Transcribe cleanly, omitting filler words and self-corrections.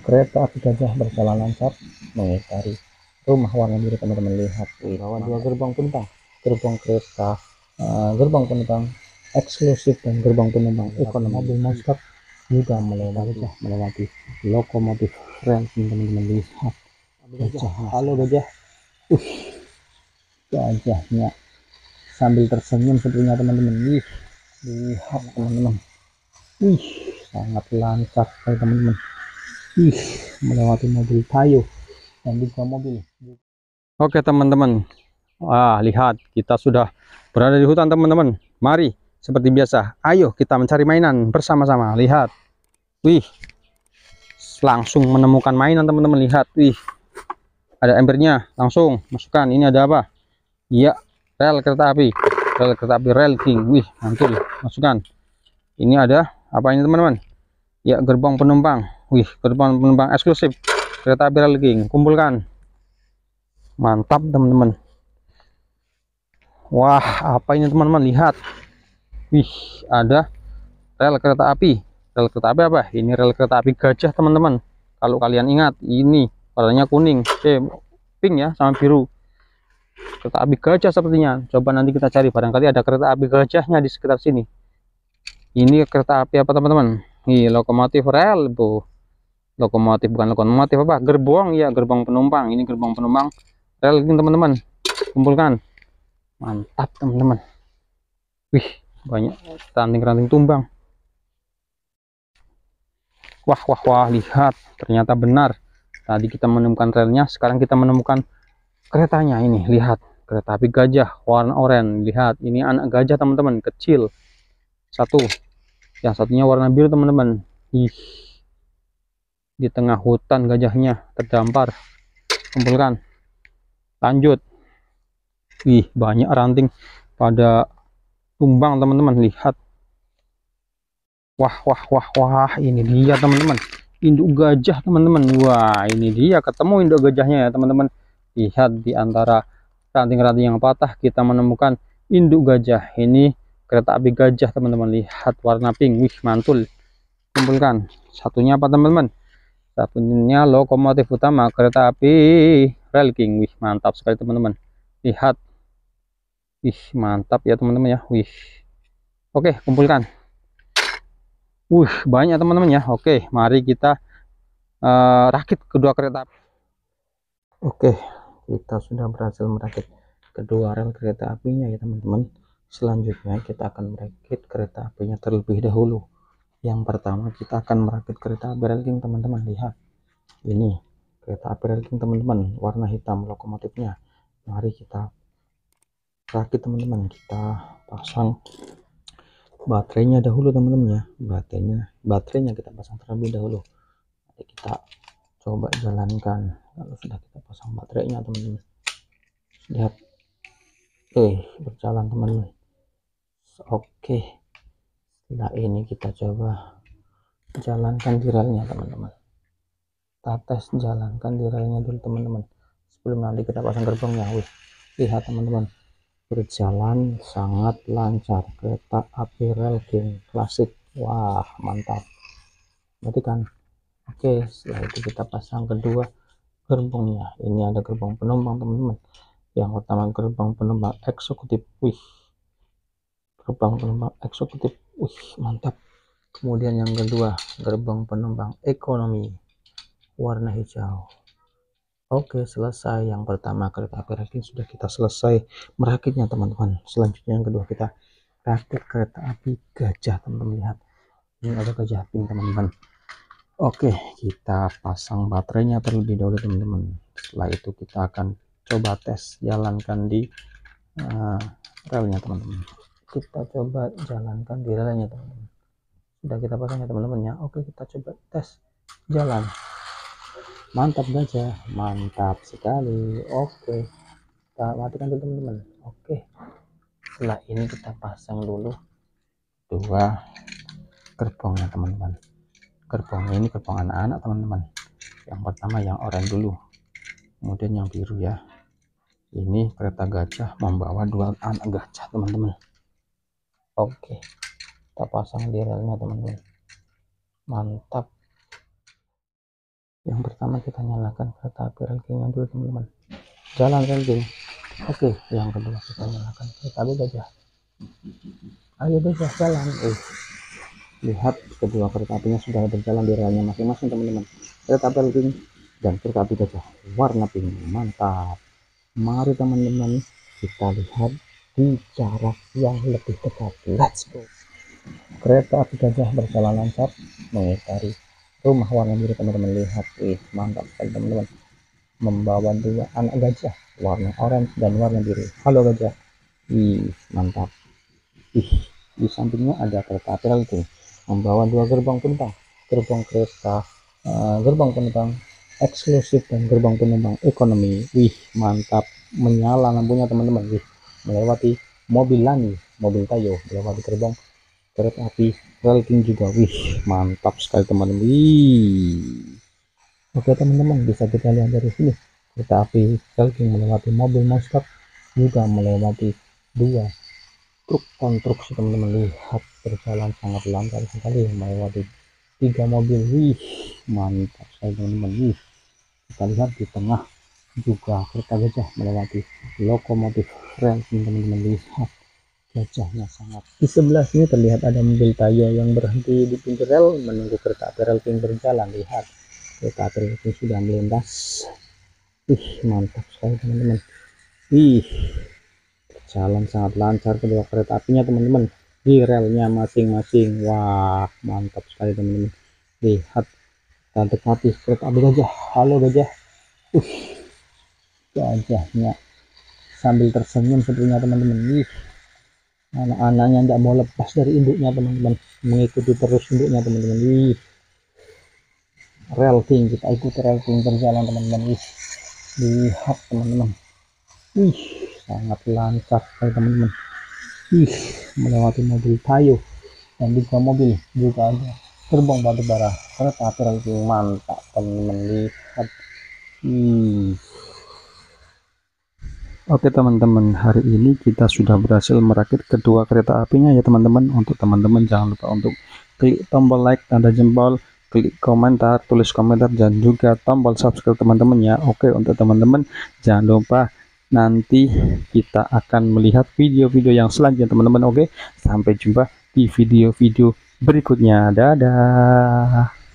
Kereta api gajah berjalan lancar mengitari rumah warna biru. Teman-teman lihat di bawah dua gerbang penumpang, gerbang kereta, gerbang penumpang eksklusif dan gerbang penumpang ekonomi. Mobil monster juga melewati lokomotif rel. Teman-teman lihat gajah. Halo gajah. Gajahnya sambil tersenyum sepertinya teman-teman. Lihat teman-teman. Sangat lancar teman-teman. Melewati mobil kayu dan juga mobil. Oke teman-teman, lihat kita sudah berada di hutan teman-teman. Mari seperti biasa, ayo kita mencari mainan bersama-sama. Lihat, langsung menemukan mainan teman-teman. Lihat, ada embernya, langsung masukkan. Ini ada apa? Iya, rel kereta api, rel king. Mantul, masukkan. Ini ada apa ini teman-teman? Ya, gerbang penumpang. Gerbang penumpang eksklusif kereta api rel king. Kumpulkan. Mantap teman-teman. Wah, apa ini teman-teman? Lihat. Ada rel kereta api. Rel kereta api apa? Ini rel kereta api gajah teman-teman. Kalau kalian ingat, ini warnanya kuning, pink ya, sama biru. Kereta api gajah sepertinya. Coba nanti kita cari, barangkali ada kereta api gajahnya di sekitar sini. Ini kereta api apa teman-teman? Ini lokomotif rel, Bu. Lokomotif, bukan lokomotif, apa? Gerbong ya, gerbong penumpang. Ini gerbong penumpang rel ini teman-teman. Kumpulkan. Mantap teman-teman. Banyak ranting-ranting tumbang. Wah, lihat, ternyata benar. Tadi kita menemukan relnya, sekarang kita menemukan keretanya. Ini lihat, kereta api gajah warna oranye. Lihat, ini anak gajah teman-teman, kecil. Satu, yang satunya warna biru teman-teman. Di tengah hutan gajahnya terdampar. Kumpulkan. Lanjut. Banyak ranting pada tumbang teman-teman. Lihat. Wah, ini dia teman-teman, induk gajah teman-teman. Wah, ini dia, ketemu induk gajahnya ya teman-teman. Lihat, di antara ranting-ranting yang patah kita menemukan induk gajah. Ini kereta api gajah teman-teman. Lihat, warna pink. Mantul. Kumpulkan. Satunya apa teman-teman? Satunya lokomotif utama kereta api rel king. Mantap sekali teman-teman. Lihat. Mantap ya teman-teman ya. Oke, kumpulkan. Banyak teman-teman ya. Oke, mari kita rakit kedua kereta api. Oke, kita sudah berhasil merakit kedua rel kereta apinya ya teman-teman. Selanjutnya kita akan merakit kereta apinya terlebih dahulu. Yang pertama kita akan merakit kereta api rel king teman-teman. Lihat, ini kereta api rel king teman-teman, warna hitam lokomotifnya. Mari kita rakit teman-teman. Kita pasang baterainya dahulu teman-teman ya. Baterainya kita pasang terlebih dahulu. Nanti kita coba jalankan kalau sudah kita pasang baterainya teman-teman. Lihat, berjalan teman-teman. Oke, setelah ini kita coba jalankan di relnya teman-teman. Kita tes jalankan di relnya dulu teman-teman, sebelum nanti kita pasang gerbongnya. Lihat teman-teman, berjalan sangat lancar kereta api rel king klasik. Wah, mantap. Berarti kan. Oke, setelah itu kita pasang kedua gerbongnya. Ini ada gerbong penumpang teman-teman. Yang pertama gerbang penumpang eksekutif. Gerbang penumpang eksekutif. Mantap. Kemudian yang kedua gerbang penumpang ekonomi warna hijau. Oke, selesai. Yang pertama kereta api rel king sudah kita selesai merakitnya teman-teman. Selanjutnya yang kedua kita rakit kereta api gajah teman-teman. Lihat, ini ada gajah pink teman-teman. Oke, kita pasang baterainya terlebih dahulu teman-teman. Setelah itu kita akan coba tes jalankan di relnya teman-teman. Kita coba jalankan di relnya teman-teman. Sudah kita pasang ya teman-teman ya. Oke, kita coba tes jalan. Mantap gajah, mantap sekali. Oke, kita matikan dulu teman-teman. Oke, setelah ini kita pasang dulu dua gerbongnya teman-teman. Gerbongnya ini gerbong anak-anak teman-teman. Yang pertama yang oranye dulu, kemudian yang biru ya. Ini kereta gajah membawa dua anak gajah teman-teman. Oke, kita pasang di relnya teman-teman. Mantap. Yang pertama kita nyalakan kereta api rel kingnya dulu teman-teman, jalan rel king. Oke, yang kedua kita nyalakan kereta api gajah. Ayo gajah jalan. Lihat kedua kereta apinya sudah berjalan di relnya masing-masing teman-teman. Kereta api rel king dan kereta api gajah warna pink, mantap. Mari teman-teman kita lihat di jarak yang lebih dekat. Let's go. Kereta api gajah berjalan lancar mengitari rumah warna biru teman-teman. Lihat, mantap sekali teman-teman, membawa dua anak gajah warna orange dan warna biru. Halo gajah. Mantap. Di sampingnya ada kereta api rel king membawa dua gerbong penumpang, gerbong kereta gerbong penumpang eksklusif dan gerbong penumpang ekonomi. Mantap, menyala lampunya teman-teman. Melewati mobil Lani, mobil Tayo, melewati gerbong kereta api rel king juga. Mantap sekali teman-teman. Oke teman-teman, bisa kita lihat dari sini kereta api rel king melewati mobil monster, juga melewati dua truk konstruksi teman-teman. Lihat, berjalan sangat lancar sekali melewati 3 mobil. Mantap sekali teman-teman. Kita lihat di tengah juga kereta gajah melewati lokomotif rel king teman-teman. Lihat, gajahnya sangat. Di sebelah sini terlihat ada mobil Tayo yang berhenti di pinggir rel menunggu kereta api rel king berjalan. Lihat, kereta api rel king sudah melintas. Mantap sekali teman-teman. Jalan sangat lancar kedua kereta apinya teman-teman di relnya masing-masing. Wah, mantap sekali teman-teman. Lihat, kita dekati kereta api gajah. Halo gajah. Gajahnya sambil tersenyum sepertinya teman-teman. Anak-anaknya tidak mau lepas dari induknya teman-teman, mengikuti terus induknya teman-teman. Rel king, kita ikuti rel king berjalan teman-teman. Lihat teman-teman, sangat lancar sekali teman-teman. Melewati mobil Tayo dan 3 mobil, juga ada gerbong batubara kereta api rel king. Mantap teman-teman. Lihat. Oke teman-teman, hari ini kita sudah berhasil merakit kedua kereta apinya ya teman-teman. Untuk teman-teman jangan lupa untuk klik tombol like, tanda jempol, klik komentar, tulis komentar, dan juga tombol subscribe teman-teman ya. Oke, untuk teman-teman jangan lupa nanti kita akan melihat video-video yang selanjutnya teman-teman. Oke, sampai jumpa di video-video berikutnya. Dadah.